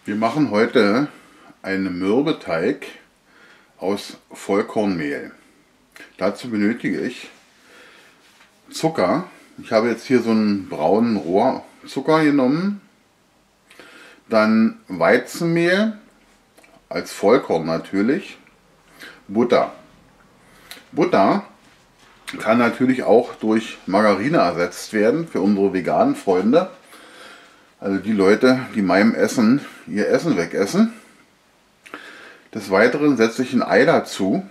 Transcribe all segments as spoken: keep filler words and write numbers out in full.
Wir machen heute einen Mürbeteig aus Vollkornmehl. Dazu benötige ich Zucker. Ich habe jetzt hier so einen braunen Rohrzucker genommen. Dann Weizenmehl, als Vollkorn natürlich. Butter. Butter kann natürlich auch durch Margarine ersetzt werden für unsere veganen Freunde. Also die Leute, die meinem Essen ihr Essen wegessen. Des Weiteren setze ich ein Ei dazu.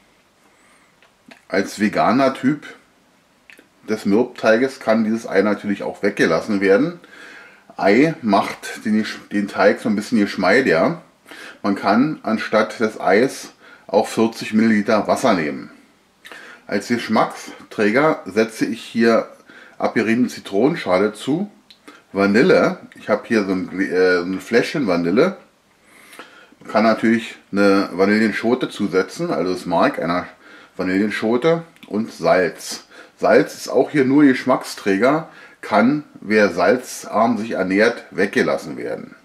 Als veganer Typ des Mürbteiges kann dieses Ei natürlich auch weggelassen werden. Ei macht den, den Teig so ein bisschen geschmeidiger. Man kann anstatt des Eis auch vierzig Milliliter Wasser nehmen. Als Geschmacksträger setze ich hier abgeriebene Zitronenschale zu. Vanille, ich habe hier so ein, äh, ein Fläschchen Vanille. Man kann natürlich eine Vanillenschote zusetzen, also das Mark einer Vanillenschote, und Salz. Salz ist auch hier nur Geschmacksträger, kann, wer salzarm sich ernährt, weggelassen werden.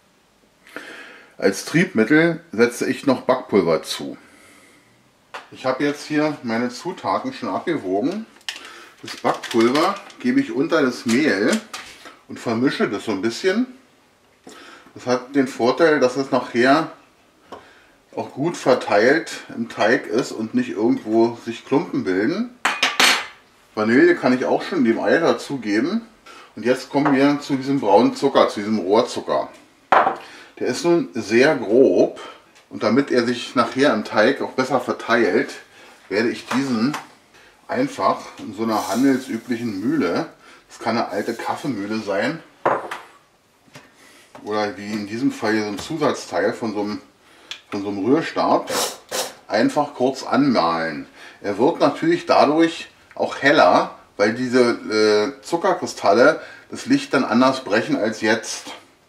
Als Triebmittel setze ich noch Backpulver zu. Ich habe jetzt hier meine Zutaten schon abgewogen. Das Backpulver gebe ich unter das Mehl und vermische das so ein bisschen. Das hat den Vorteil, dass es nachher auch gut verteilt im Teig ist und nicht irgendwo sich Klumpen bilden. Vanille kann ich auch schon dem Ei dazugeben. Und jetzt kommen wir zu diesem braunen Zucker, zu diesem Rohrzucker. Der ist nun sehr grob und damit er sich nachher im Teig auch besser verteilt, werde ich diesen einfach in so einer handelsüblichen Mühle, das kann eine alte Kaffeemühle sein oder wie in diesem Fall hier so ein Zusatzteil von so einem, von so einem Rührstab, einfach kurz anmahlen. Er wird natürlich dadurch auch heller, weil diese äh, Zuckerkristalle das Licht dann anders brechen als jetzt.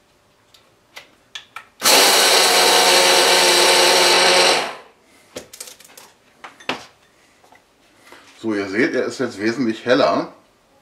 So, ihr seht, er ist jetzt wesentlich heller.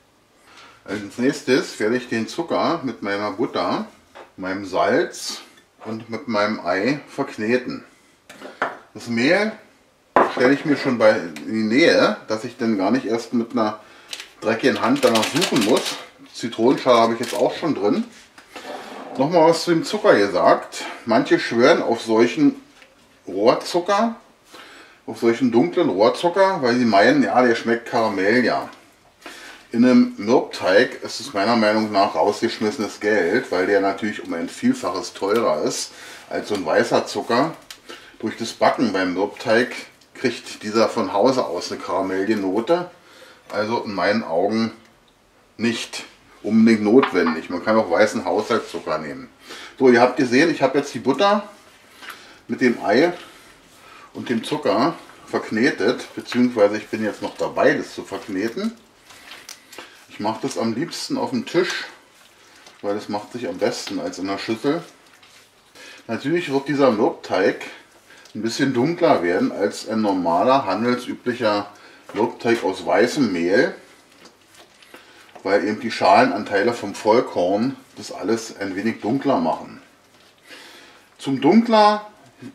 Als nächstes werde ich den Zucker mit meiner Butter, meinem Salz und mit meinem Ei verkneten. Das Mehl stelle ich mir schon bei in die Nähe, dass ich dann gar nicht erst mit einer dreckigen Hand danach suchen muss. Zitronenschale habe ich jetzt auch schon drin. Nochmal was zu dem Zucker gesagt. Manche schwören auf solchen Rohrzucker, auf solchen dunklen Rohrzucker, weil sie meinen, ja, der schmeckt Karamell, ja. In einem Mürbteig ist es meiner Meinung nach rausgeschmissenes Geld, weil der natürlich um ein Vielfaches teurer ist als so ein weißer Zucker. Durch das Backen beim Mürbteig kriegt dieser von Hause aus eine Karamellnote, also in meinen Augen nicht unbedingt notwendig. Man kann auch weißen Haushaltszucker nehmen. So, ihr habt gesehen, ich habe jetzt die Butter mit dem Ei und dem Zucker verknetet, beziehungsweise ich bin jetzt noch dabei, das zu verkneten. Ich mache das am liebsten auf dem Tisch, weil das macht sich am besten als in der Schüssel. Natürlich wird dieser Mürbteig ein bisschen dunkler werden als ein normaler, handelsüblicher Mürbteig aus weißem Mehl, weil eben die Schalenanteile vom Vollkorn das alles ein wenig dunkler machen. Zum dunkler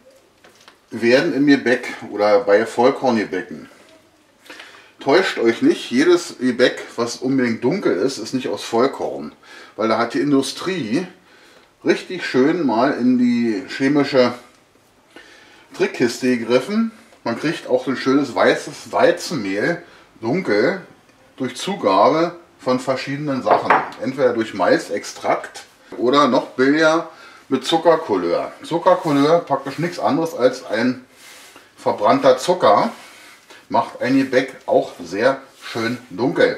werden im Gebäck oder bei Vollkorngebäcken. Täuscht euch nicht, jedes Gebäck, was unbedingt dunkel ist, ist nicht aus Vollkorn. Weil da hat die Industrie richtig schön mal in die chemische Trickkiste gegriffen. Man kriegt auch ein schönes weißes Weizenmehl dunkel durch Zugabe von verschiedenen Sachen. Entweder durch Maisextrakt oder noch billiger mit Zuckercouleur. Zuckercouleur praktisch nichts anderes als ein verbrannter Zucker. Macht ein Gebäck auch sehr schön dunkel.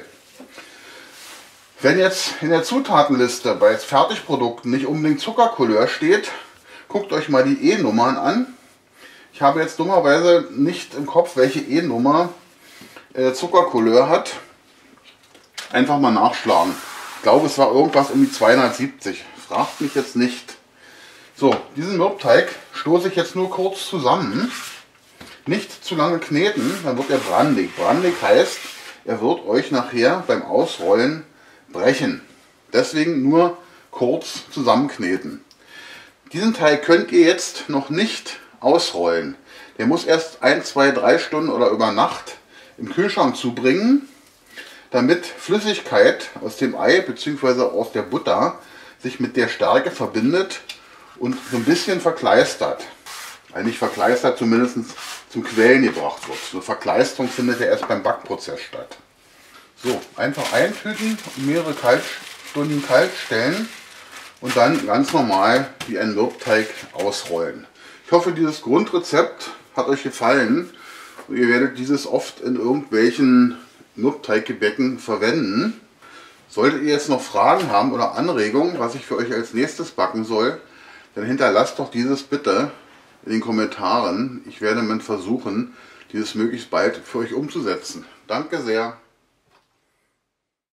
Wenn jetzt in der Zutatenliste bei Fertigprodukten nicht unbedingt Zuckercouleur steht, guckt euch mal die E-Nummern an. Ich habe jetzt dummerweise nicht im Kopf, welche E-Nummer äh, Zuckercouleur hat. Einfach mal nachschlagen. Ich glaube, es war irgendwas um die zweihundertsiebzig. Fragt mich jetzt nicht. So, diesen Mürbteig stoße ich jetzt nur kurz zusammen. Nicht zu lange kneten, dann wird er brandig. Brandig heißt, er wird euch nachher beim Ausrollen brechen. Deswegen nur kurz zusammenkneten. Diesen Teig könnt ihr jetzt noch nicht ausrollen. Der muss erst ein, zwei, drei Stunden oder über Nacht im Kühlschrank zubringen, damit Flüssigkeit aus dem Ei bzw. aus der Butter sich mit der Stärke verbindet und so ein bisschen verkleistert. Eigentlich verkleistert, zumindest zum Quellen gebracht wird. So Verkleisterung findet ja erst beim Backprozess statt. So, einfach eintüten und mehrere Kaltstunden kalt stellen und dann ganz normal wie ein Mürbteig ausrollen. Ich hoffe, dieses Grundrezept hat euch gefallen und ihr werdet dieses oft in irgendwelchen Mürbteiggebäcken verwenden. Solltet ihr jetzt noch Fragen haben oder Anregungen, was ich für euch als nächstes backen soll, dann hinterlasst doch dieses bitte in den Kommentaren. Ich werde mal versuchen, dieses möglichst bald für euch umzusetzen. Danke sehr.